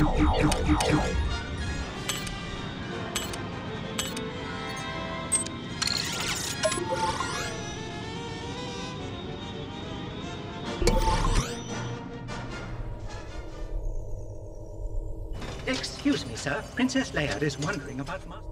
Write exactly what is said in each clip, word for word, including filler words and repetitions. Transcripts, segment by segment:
Excuse me, sir. Princess Leia is wondering about Master.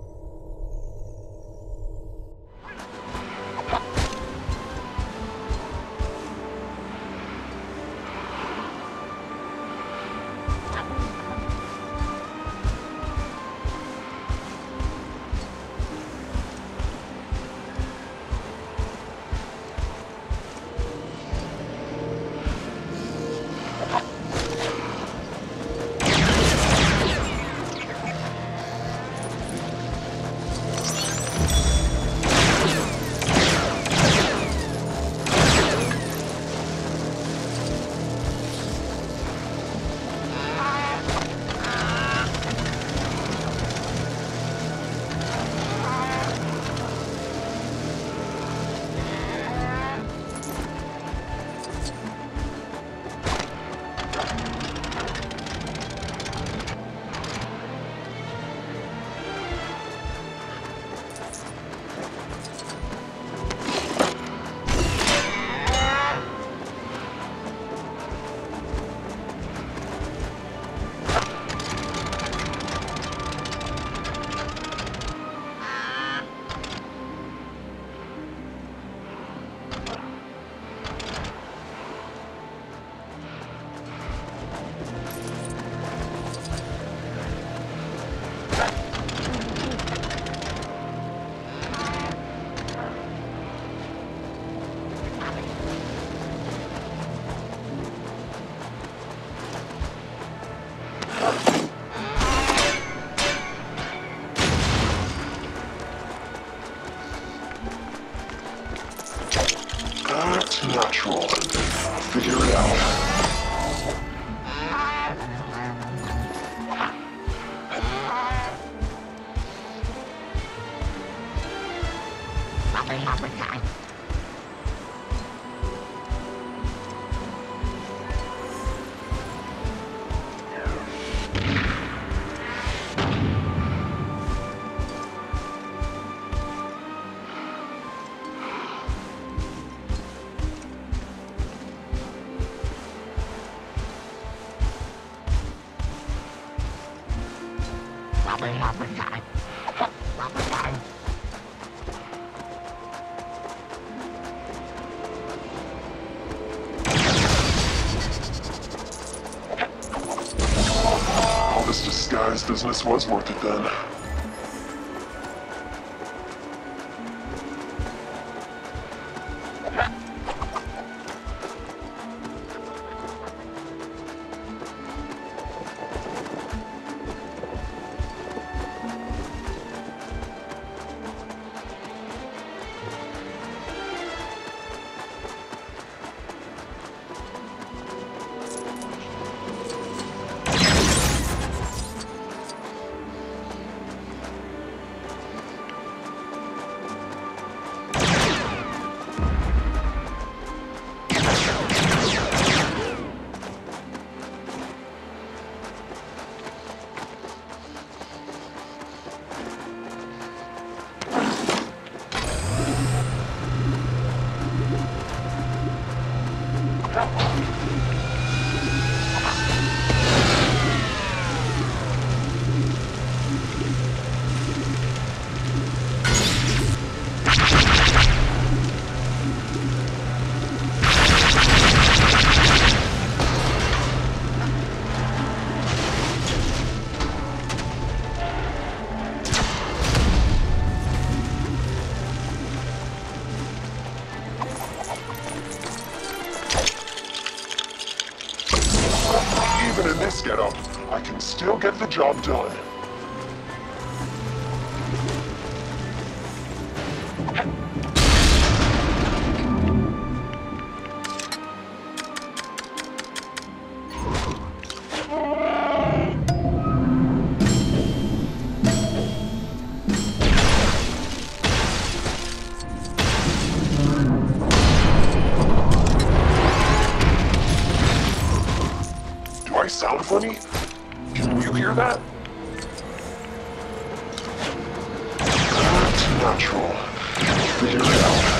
Natural. Figure it out. All this disguise business was worth it then. Even in this getup, I can still get the job done. Do I sound funny? hear that? That's natural. Figure it out.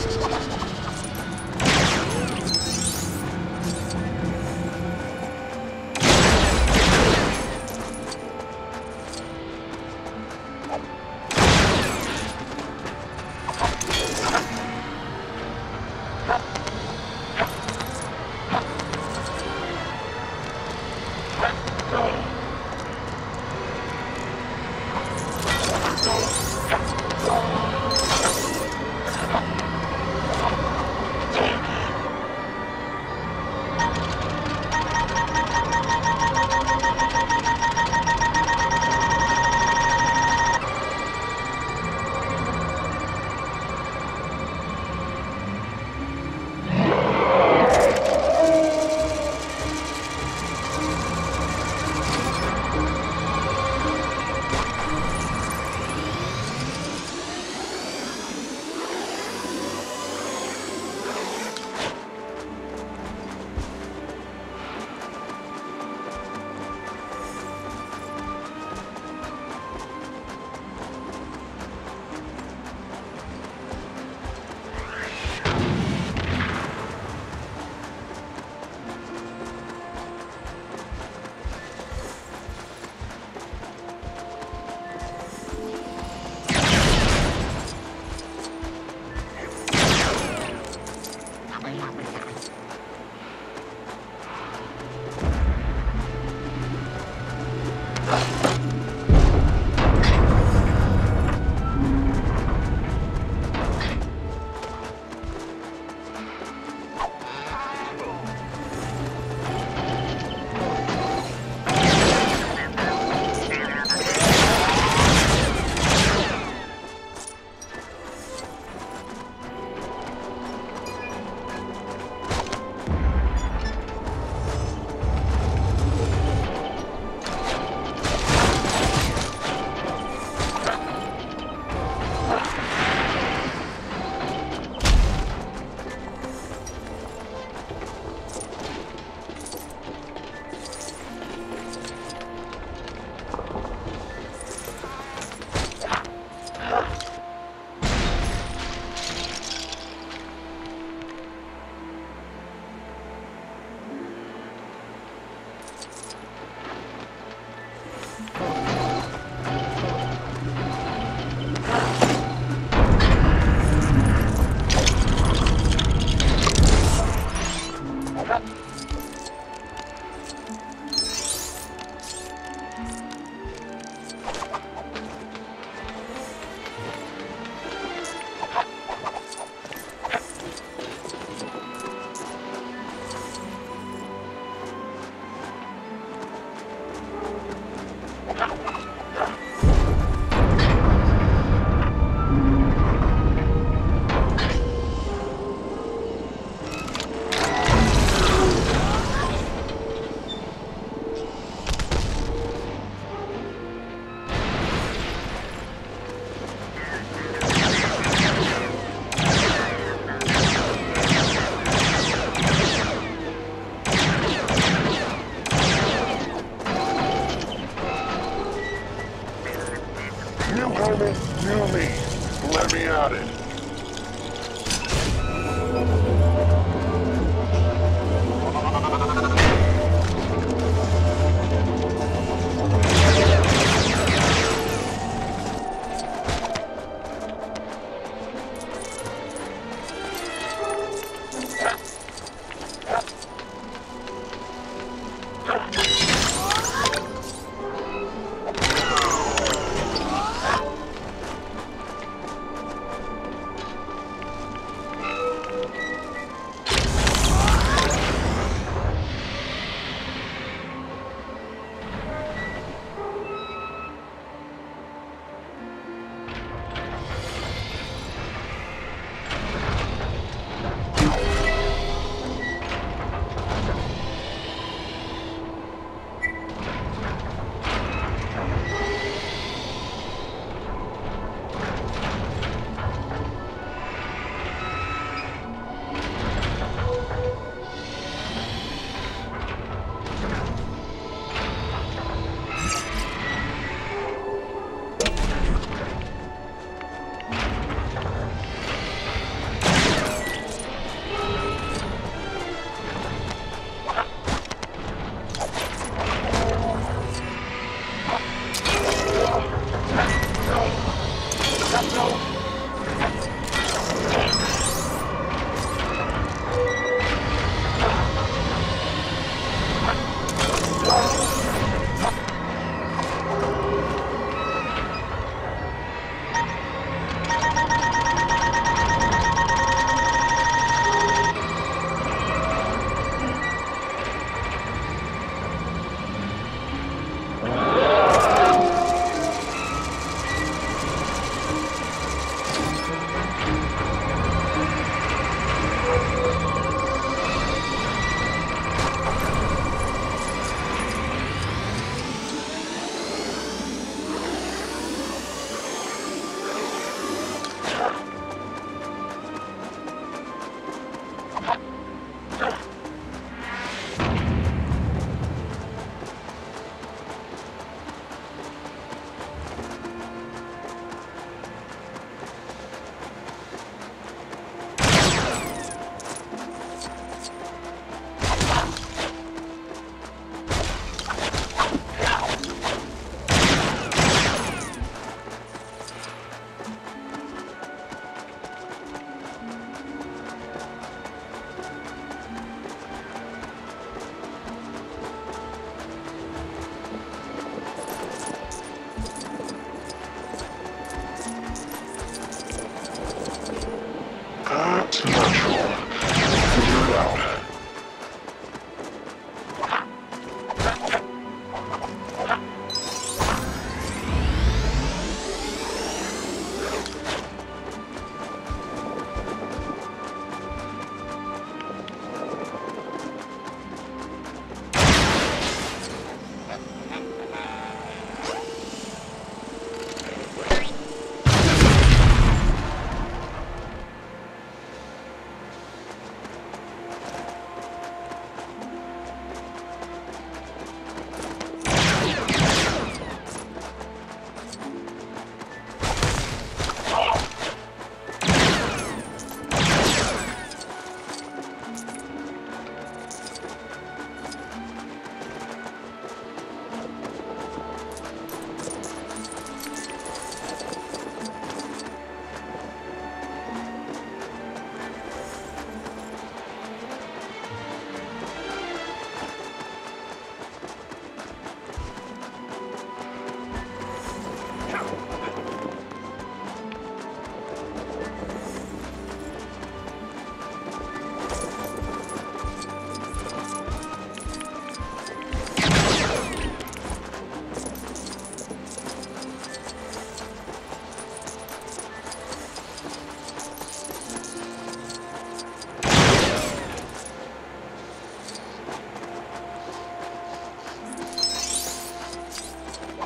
You me. Let me at it.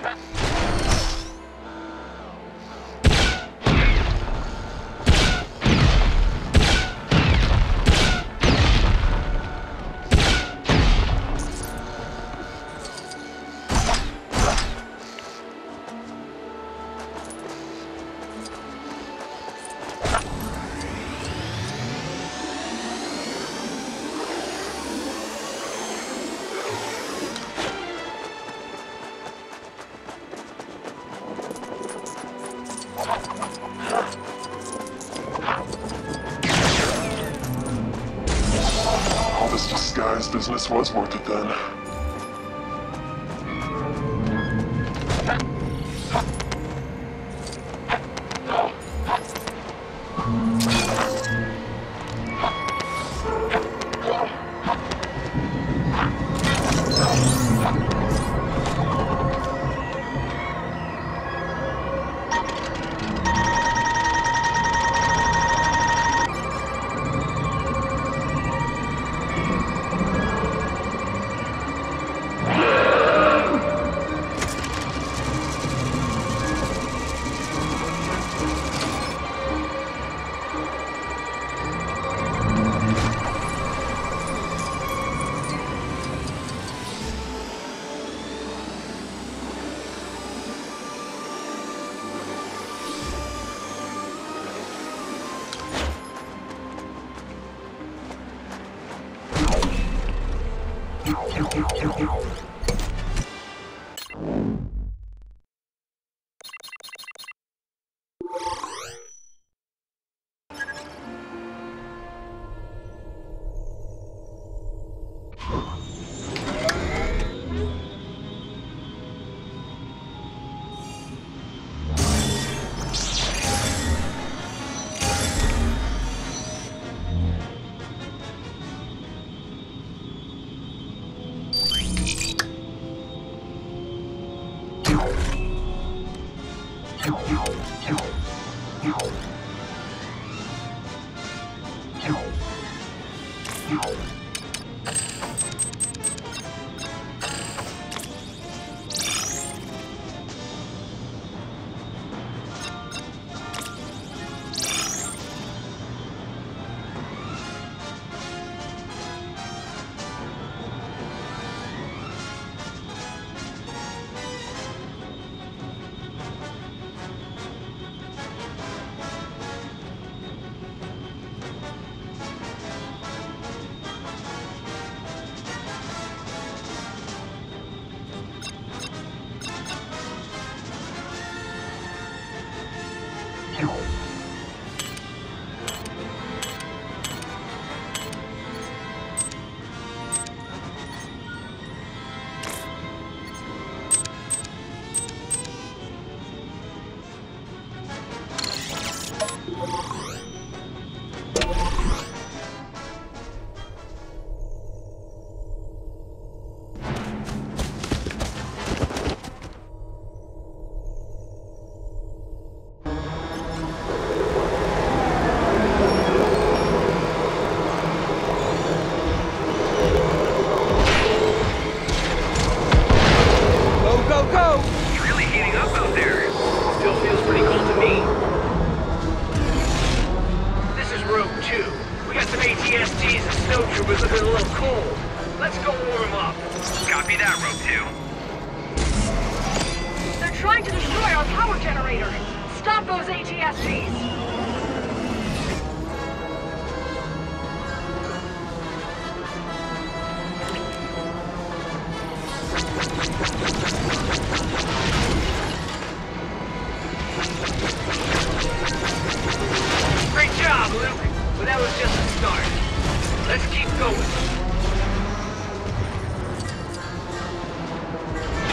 All this disguise business was worth it then.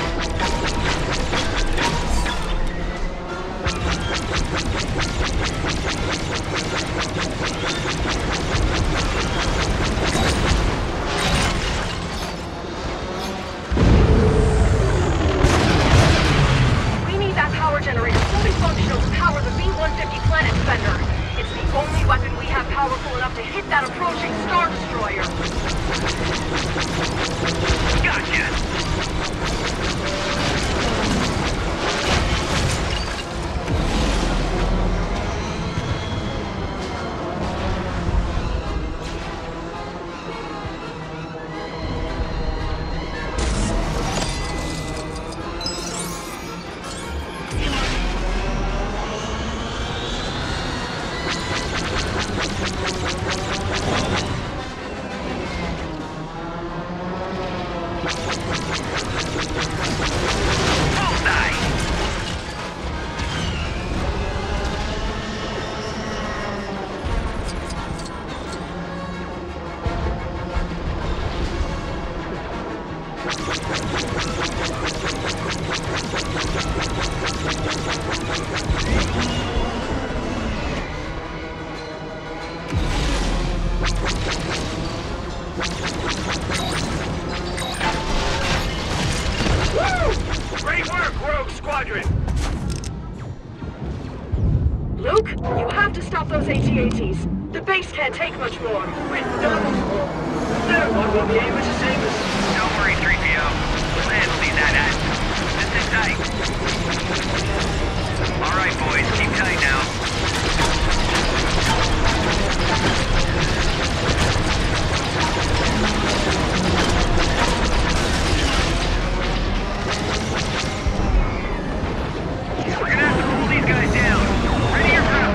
You Luke, you have to stop those A T A Ts. The base can't take much more. We're done. No one will be able to save us. Don't worry, three P O. We'll handle these A T A Ts. Just sit tight. All right, boys, keep tight now. We're gonna have to pull these guys down. Ready your route.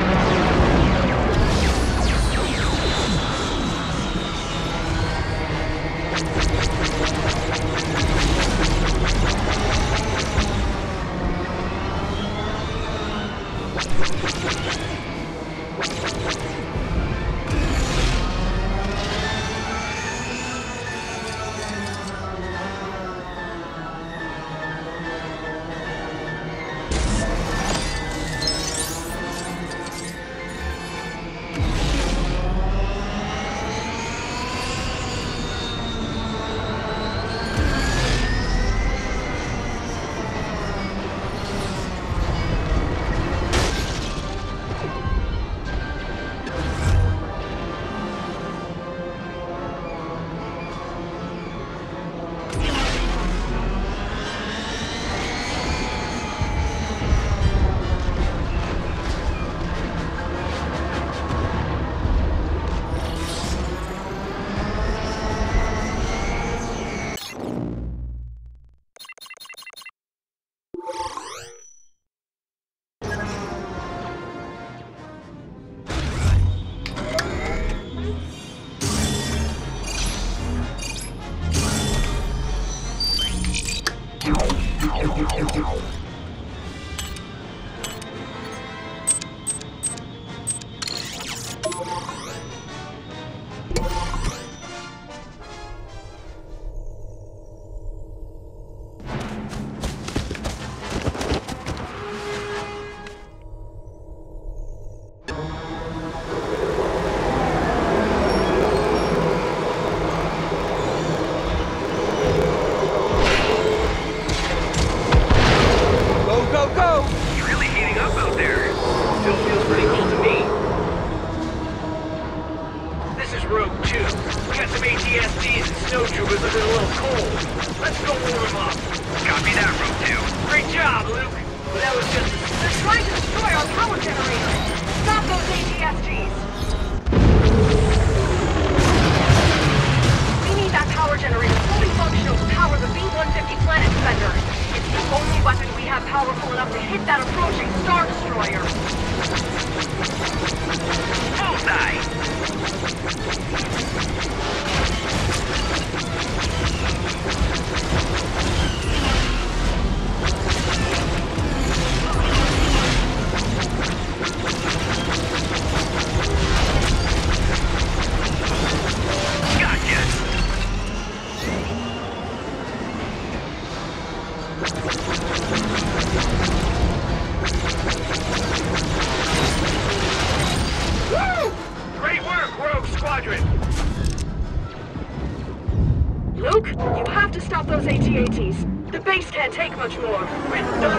Luke, you have to stop those A T A Ts. The base can't take much more. We're done.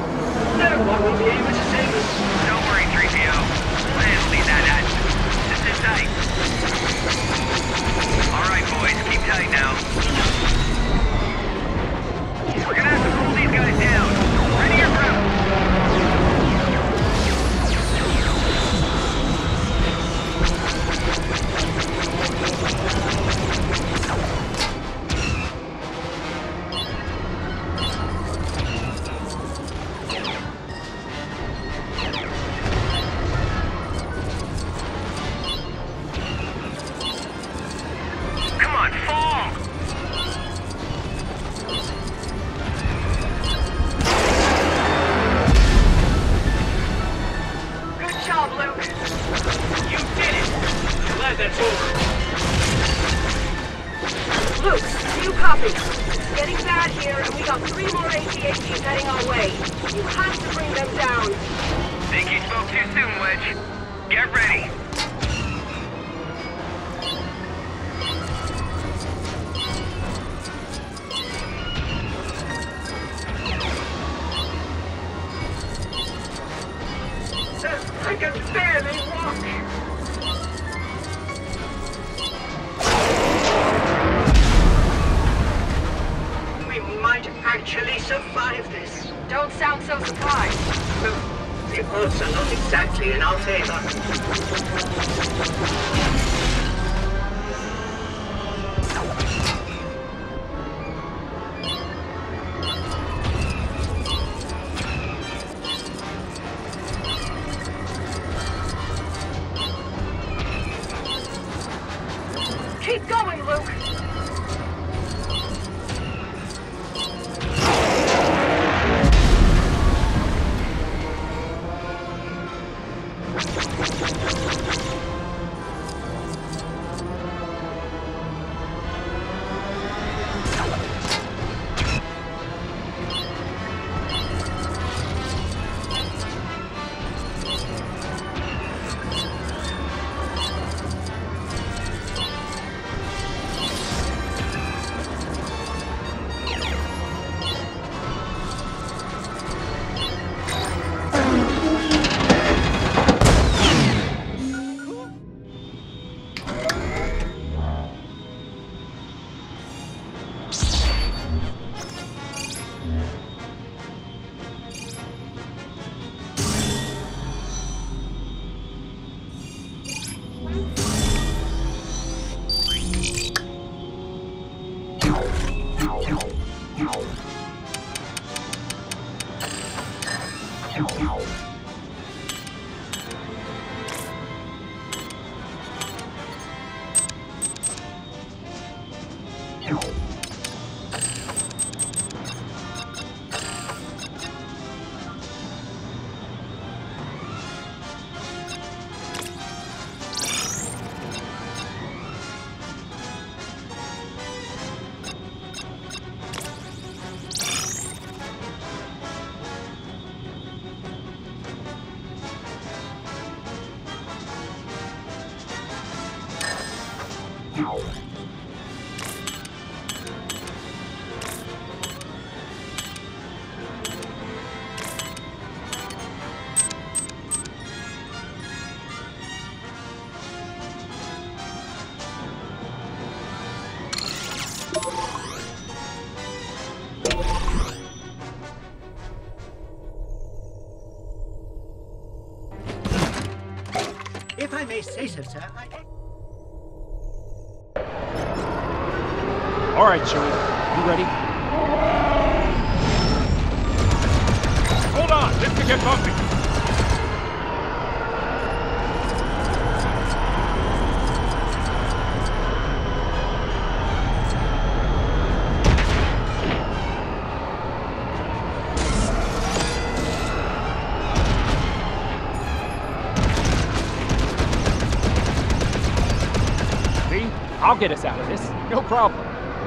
No one will be able to save us. Don't worry, three P O. We'll handle these A T A Ts. Just sit tight. All right, boys, keep tight now. We're gonna have to pull these guys down. Ready your route. you copy? It's getting bad here, and we got three more A T A Ts heading our way. You have to bring them down. Think you spoke too soon, Wedge. Get ready. Sir, I can barely walk. We might actually survive this. Don't sound so surprised. The odds are not exactly in our favor. Keep going, Luke. If I may say so, sir, I... All right, Chewie. You ready? Hold on! This could get bumpy! See? I'll get us out of this. No problem.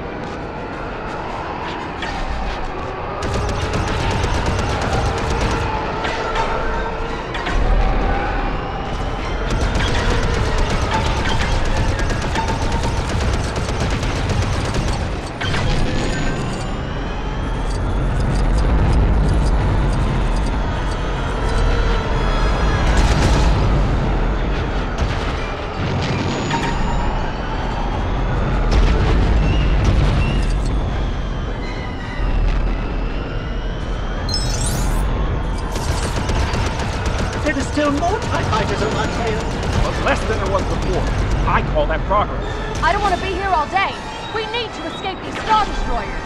Still more TIE fighters on our tail. But less than there was before. I call that progress. I don't want to be here all day. We need to escape these Star Destroyers.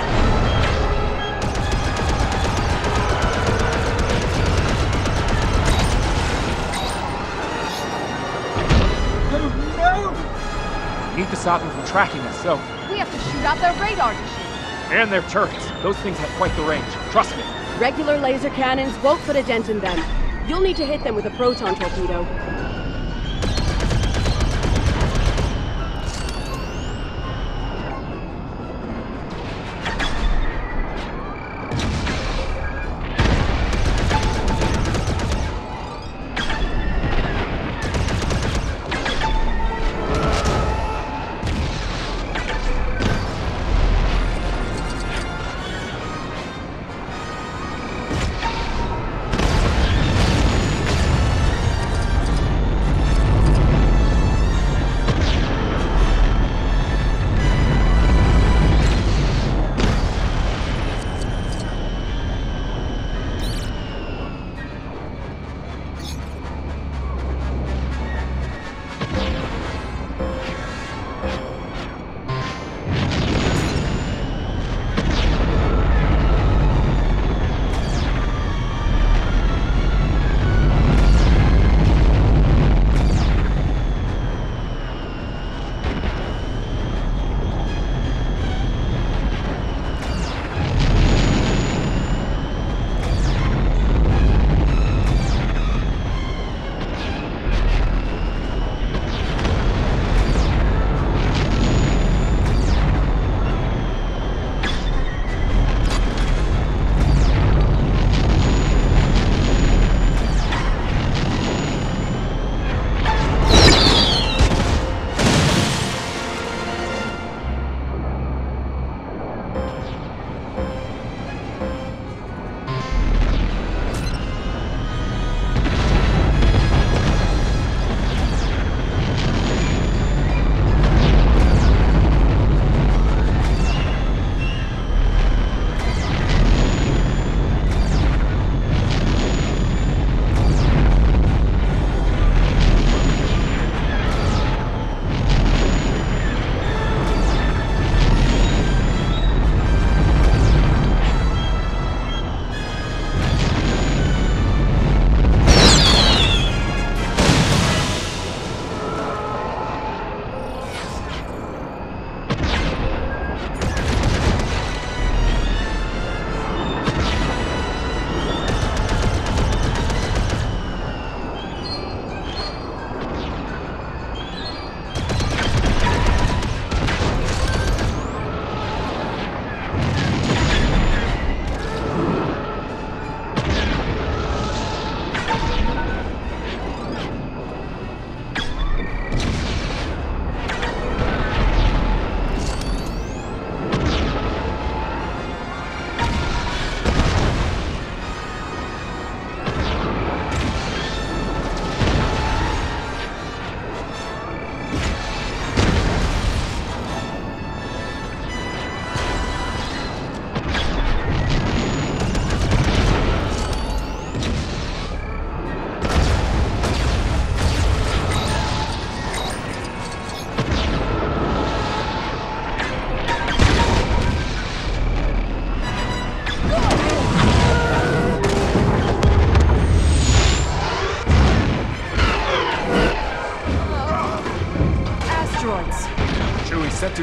Oh no! We need to stop them from tracking us, so... We have to shoot out their radar dishes. And their turrets. Those things have quite the range. Trust me. Regular laser cannons won't put a dent in them. You'll need to hit them with a proton torpedo.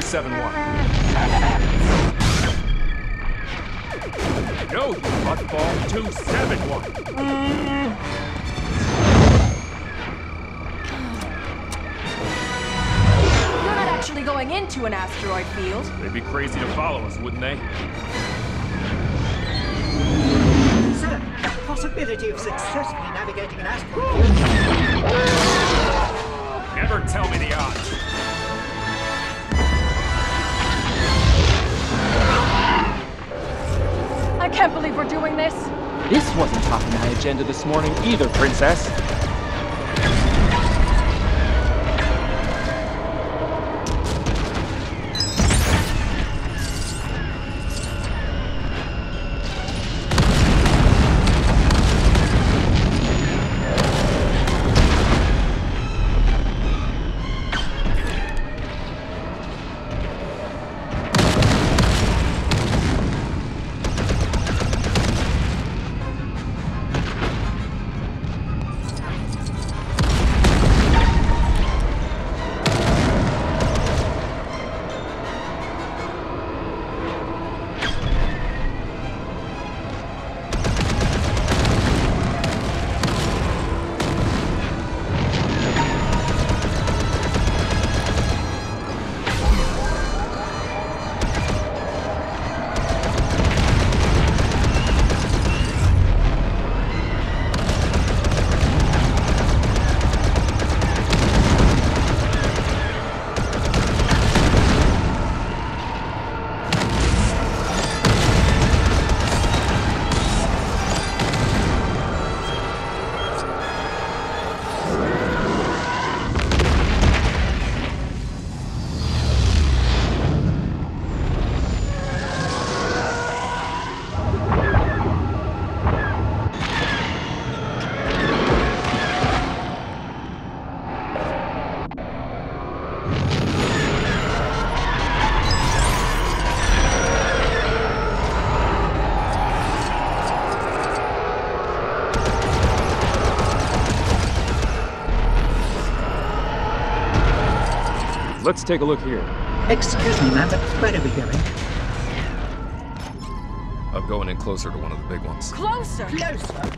seven one. No, you buttball two seven one. You're not actually going into an asteroid field. They'd be crazy to follow us, wouldn't they? Sir, the possibility of successfully navigating an asteroid field. Never tell me the odds. I can't believe we're doing this. This wasn't top of my agenda this morning either, Princess. Let's take a look here. Excuse me, ma'am, but where are we going? I'm going in closer to one of the big ones. Closer! Closer.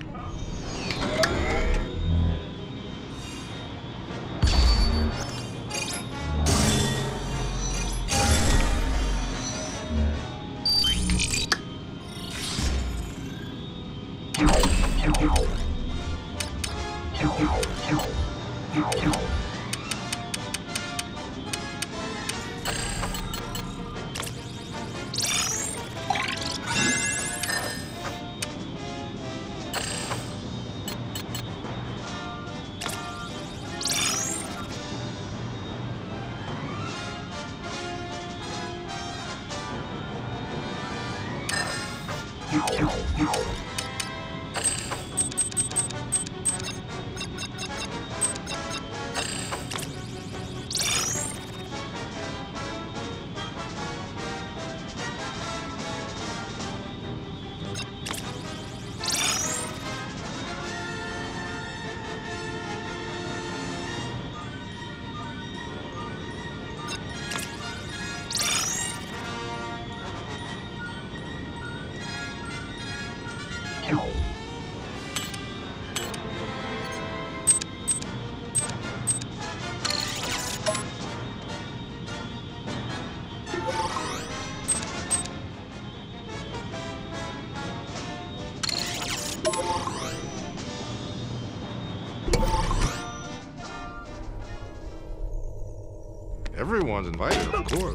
Everyone's invited, of course.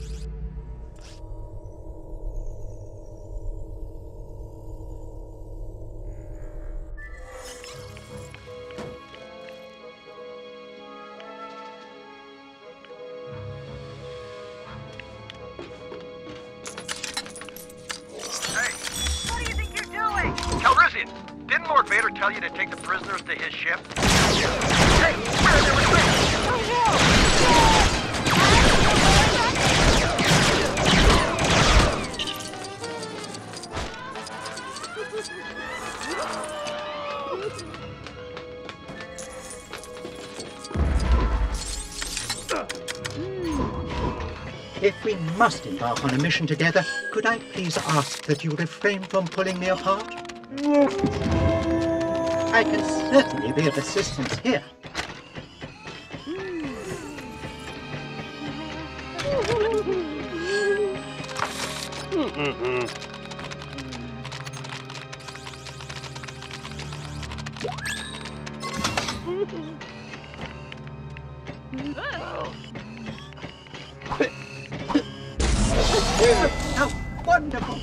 Didn't Lord Vader tell you to take the prisoners to his ship? Hey, where are they If we must embark on a mission together, could I please ask that you refrain from pulling me apart? I can certainly be of assistance here. How wonderful!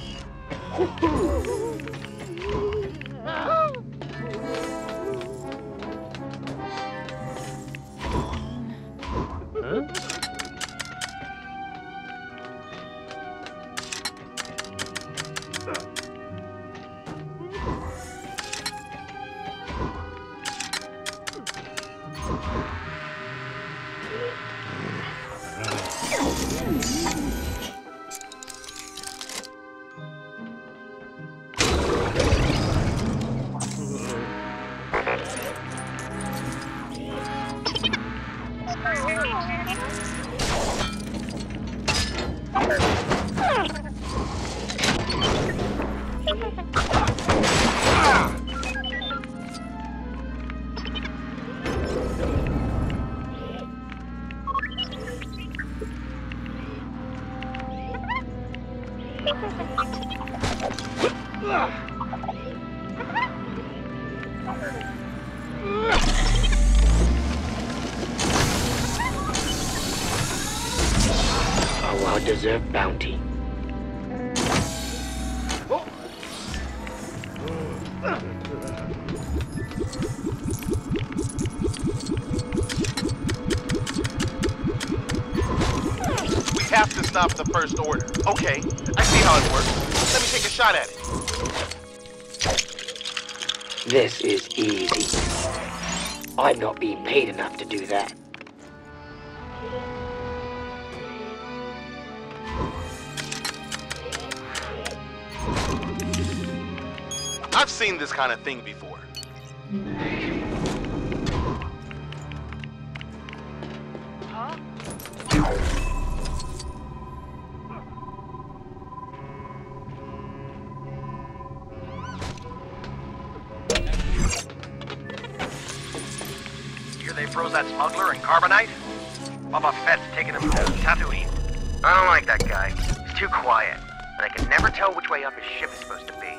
A well-deserved bounty. We have to stop the First Order. Okay, I see how it works. Let me take a shot at it. This is easy. I'm not being paid enough to do that. I've seen this kind of thing before. Hear they froze that smuggler in carbonite? Boba Fett's taking him to Tatooine. I don't like that guy. He's too quiet, and I can never tell which way up his ship is supposed to be.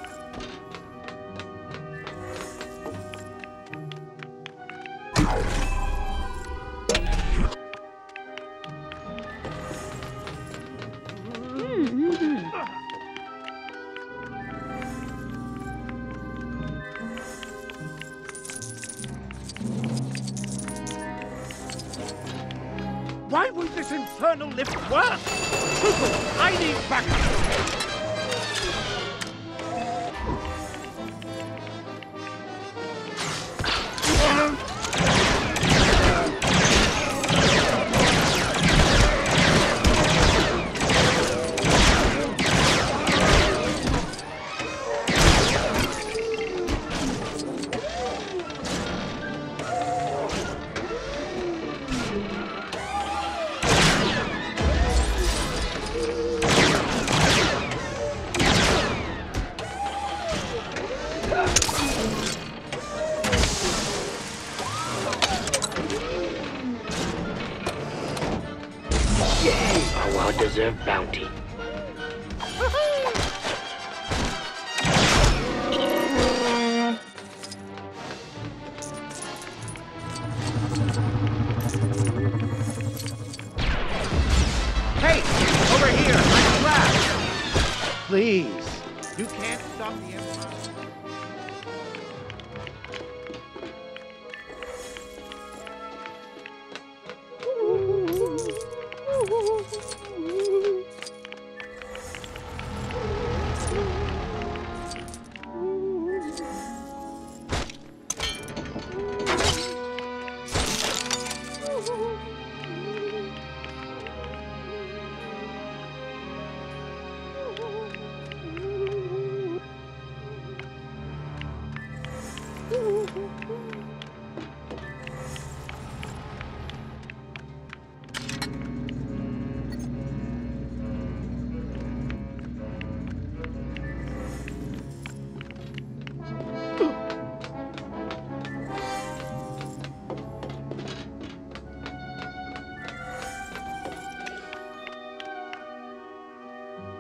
Why won't this infernal lift work? Troopers, I need backup! A well-deserved bounty. Hey! Over here! I'm flash! Please, you can't stop the Empire.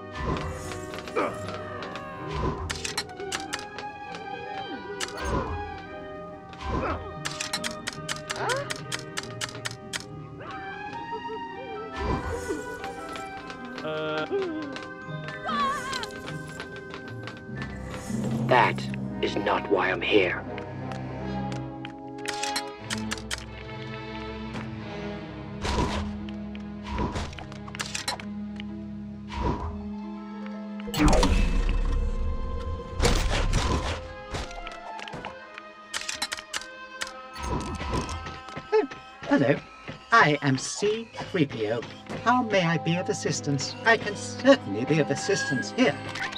That is not why I'm here. Hello, I am C three P O. How may I be of assistance? I can certainly be of assistance here.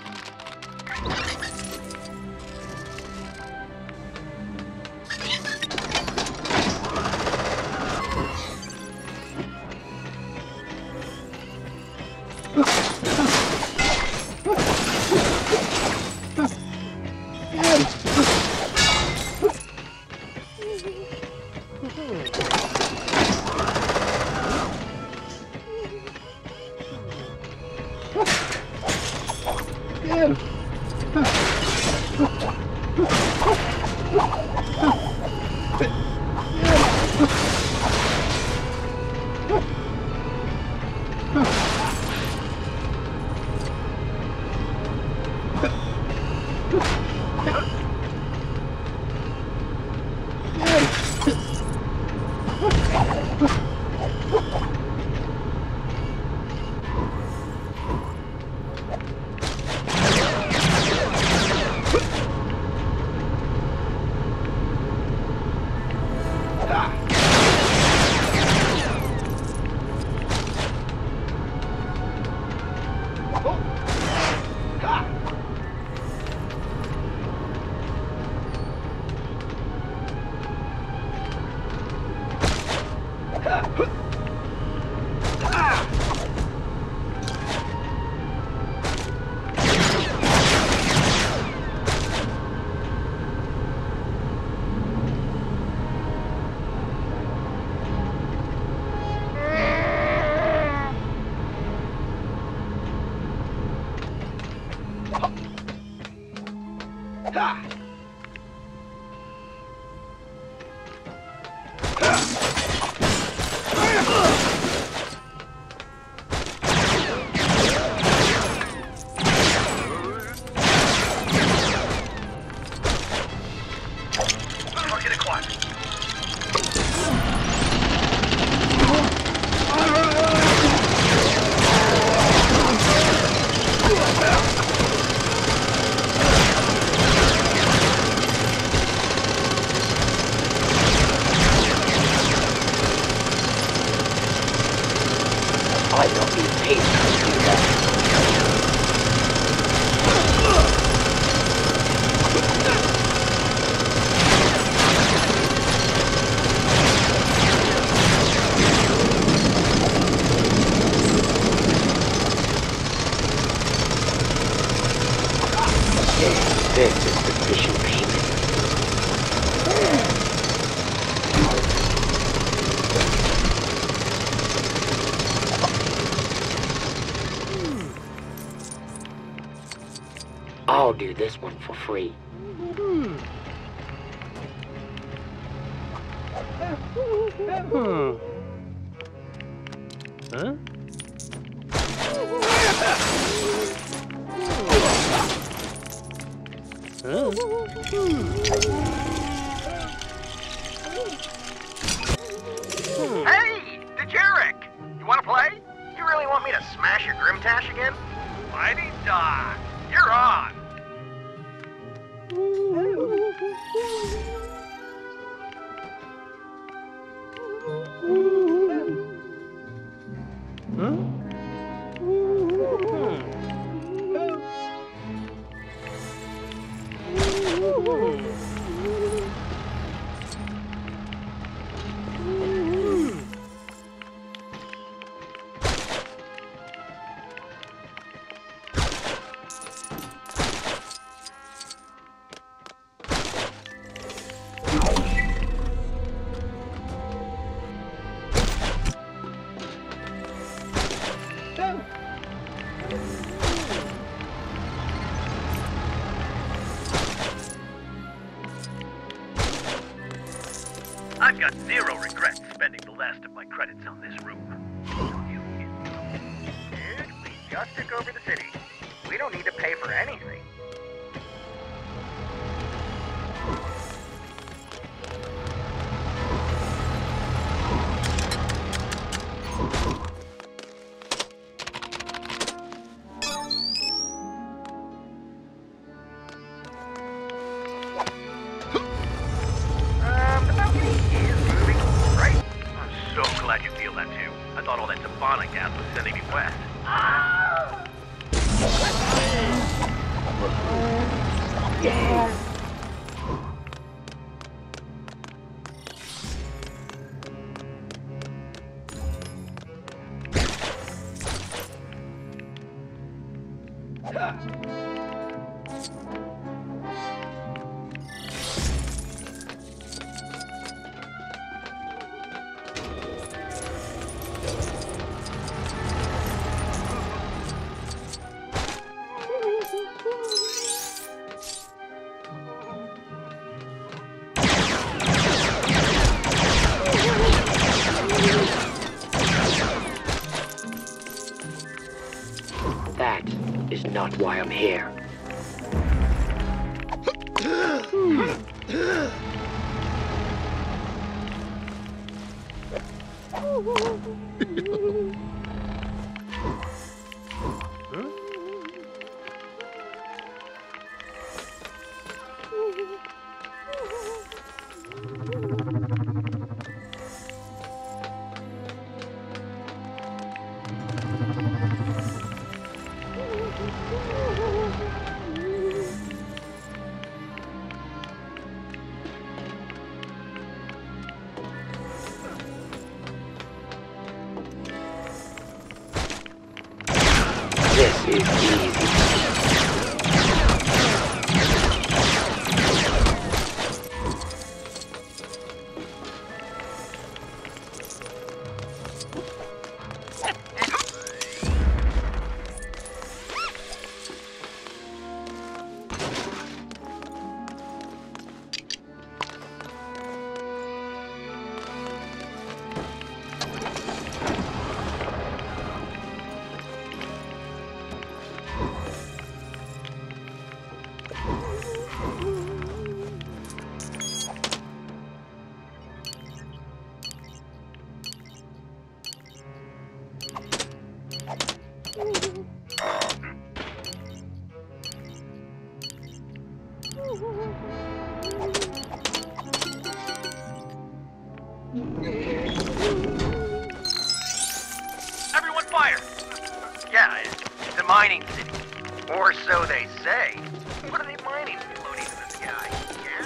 I'll do this one for free. Hmm. Hmm. Huh? Huh? Hey, Dejeric! You wanna play? You really want me to smash your Grimtash again? Mighty Doc, you're on! I've got zero regrets spending the last of my credits on this room. Dude, we just took over the city. We don't need to pay for anything. Um, the balcony is moving, right? I'm so glad you feel that too. I thought all that Savannah gas was sending me west. That is not why I'm here. This is easy. Everyone fire! Yeah, it's a mining city. Or so they say. What are they mining floating in the sky? Yeah?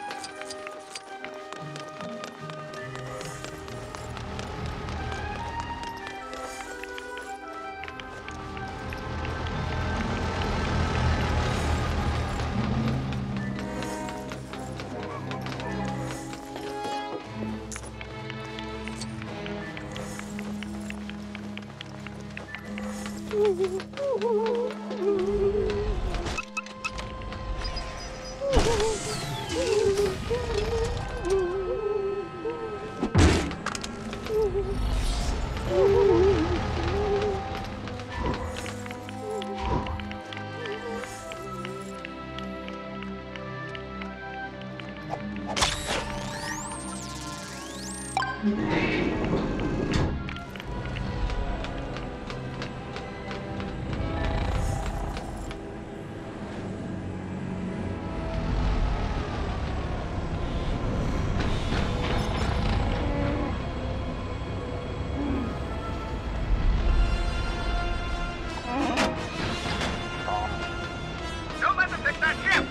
Don't let them fix that ship!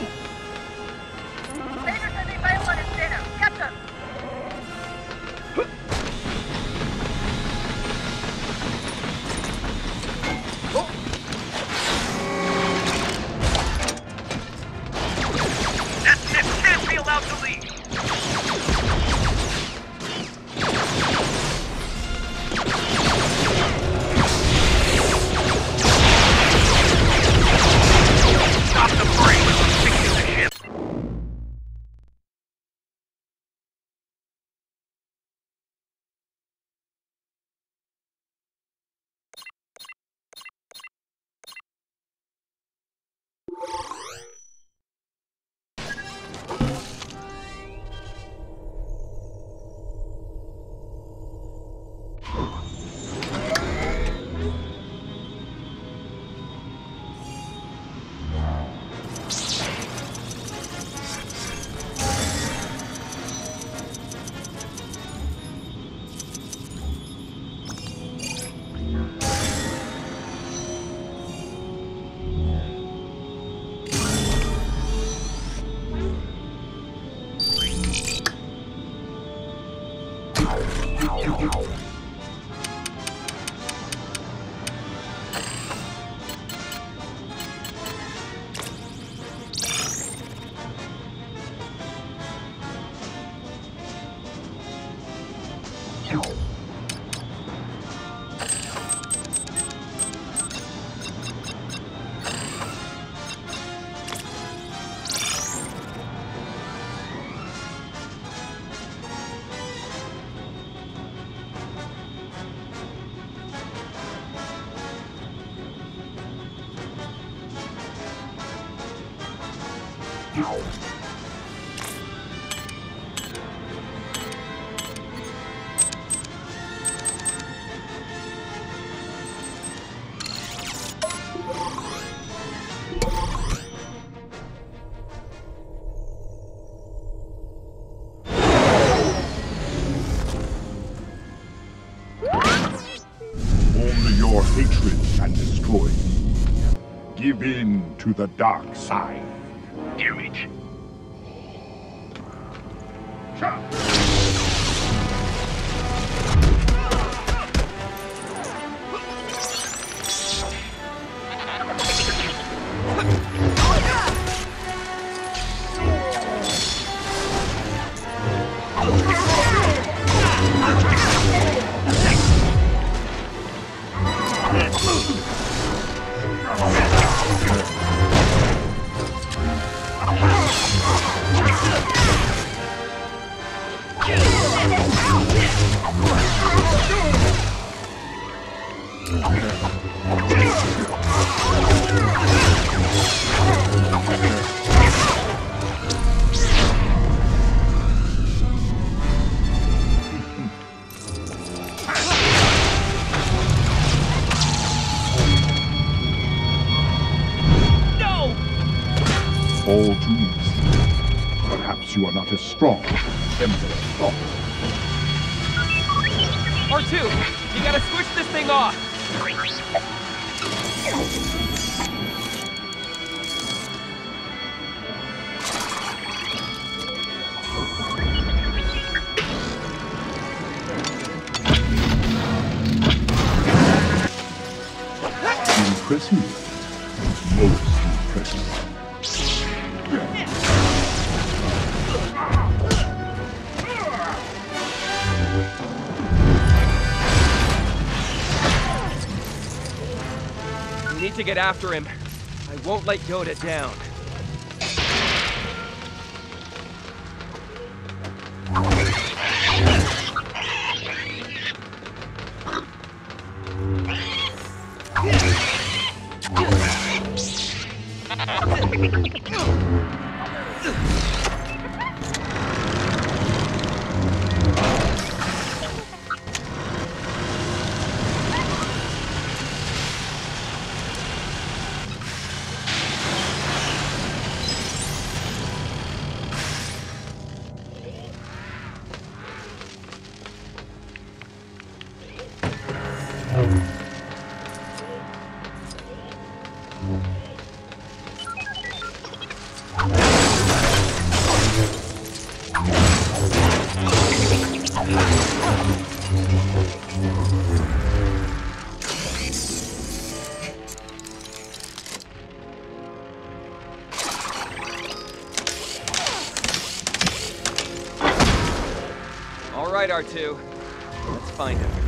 Major says they failed on his dinner. Get them! Only your hatred can destroy me. Give in to the dark side. Do it. All too easy. Perhaps you are not as strong as Emperor thought. R two, you gotta switch this thing off. Impressive. Most impressive. We need to get after him. I won't let Yoda down. All right, R two. Let's find him.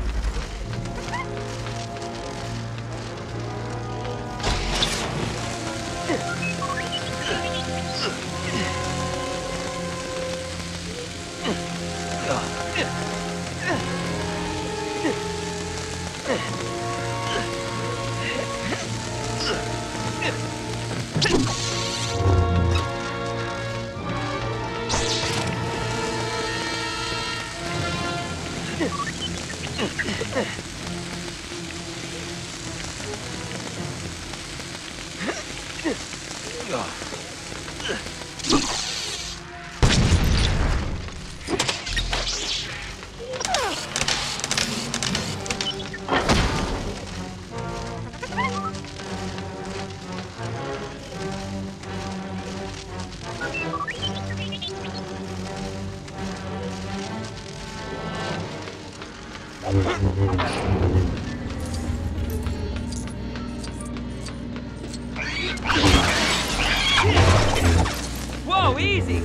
Whoa, easy!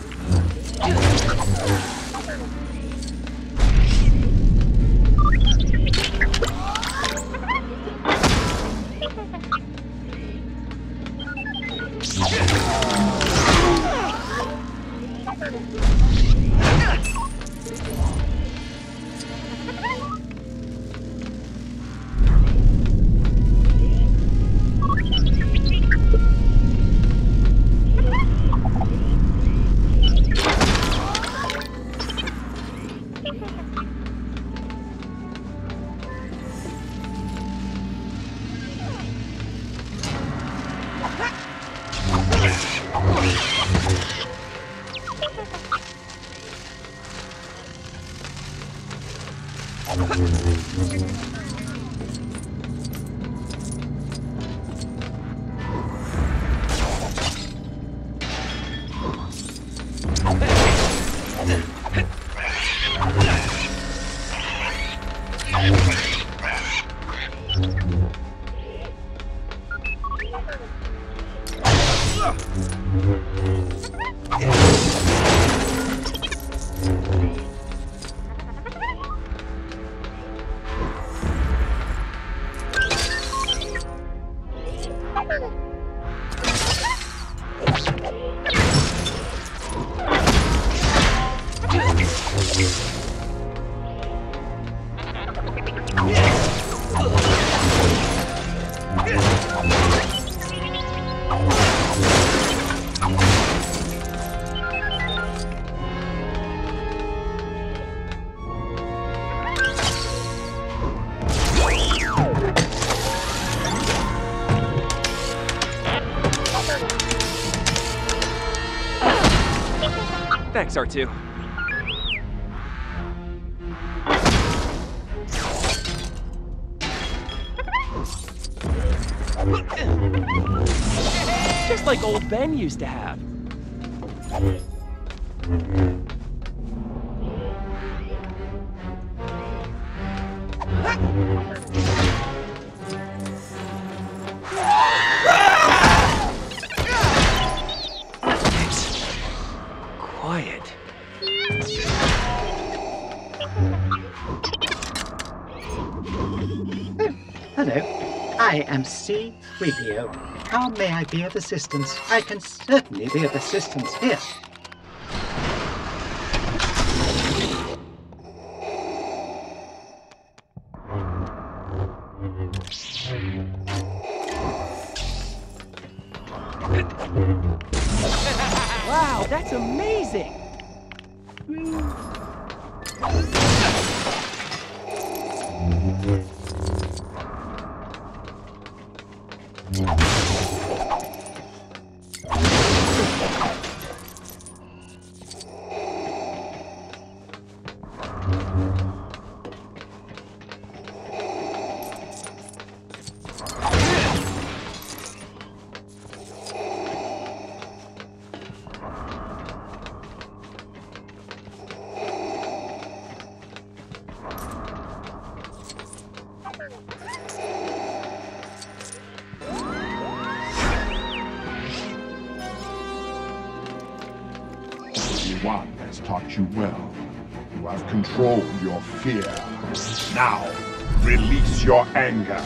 Thanks, R two. Just like old Ben used to have. Quiet. Hello, I am C three P O. How may I be of assistance? I can certainly be of assistance here. Wow, that's amazing! Obi-Wan has taught you well. You have controlled your fear. Now, release your anger.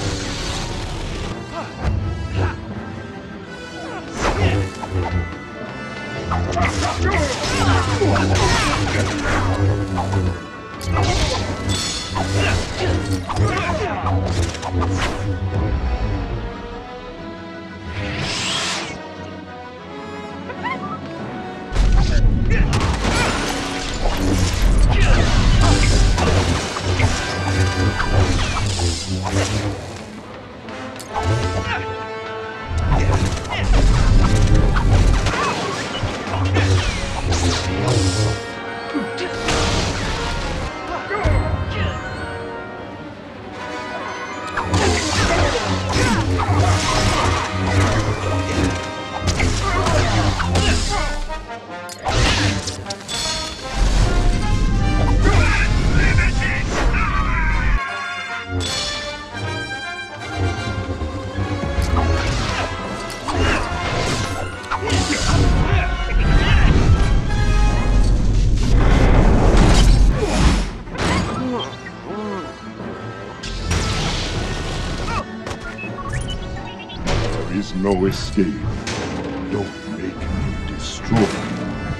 There is no escape. Don't make me destroy you.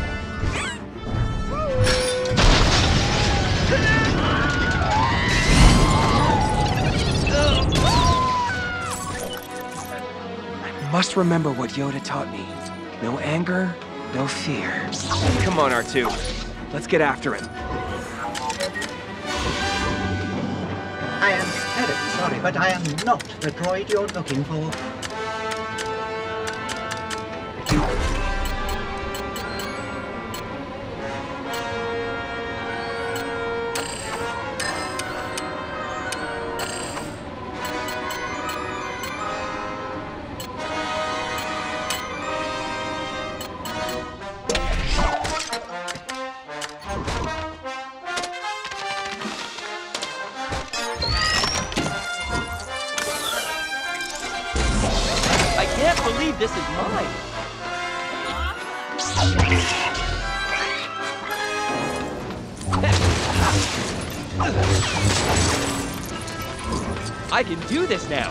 I must remember what Yoda taught me. No anger, no fear. Come on, R two. Let's get after him. I am terribly sorry, but I am not the droid you're looking for. I can't believe this is mine. I can do this now.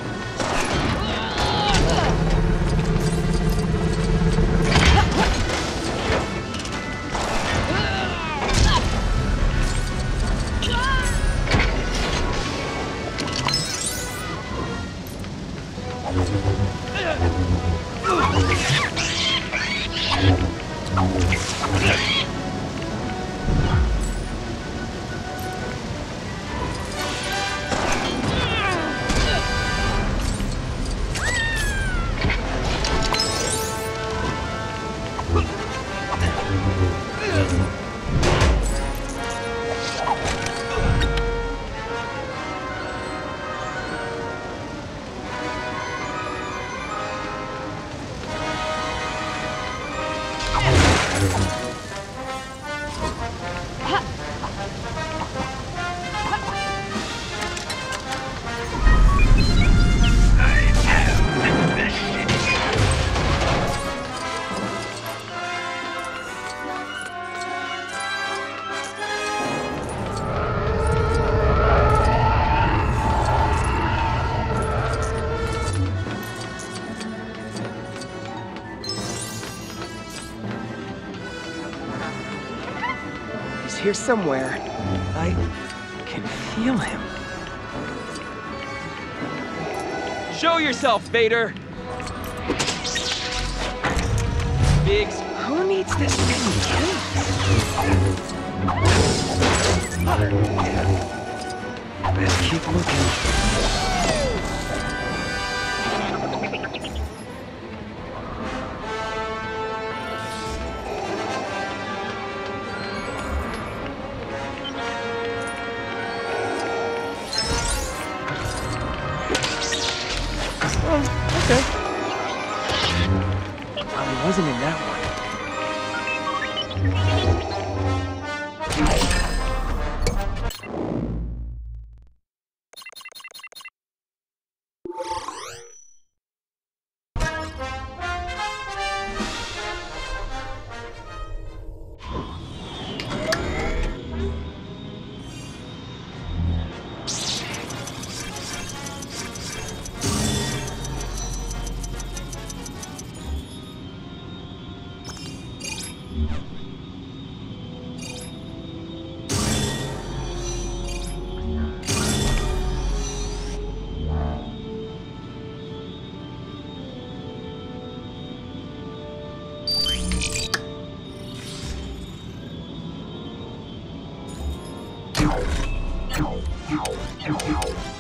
Here somewhere. I can feel him. Show yourself, Vader! Biggs, who needs this many kills? Best keep looking. Wasn't in that one. Ow. Ow. Ow. Ow.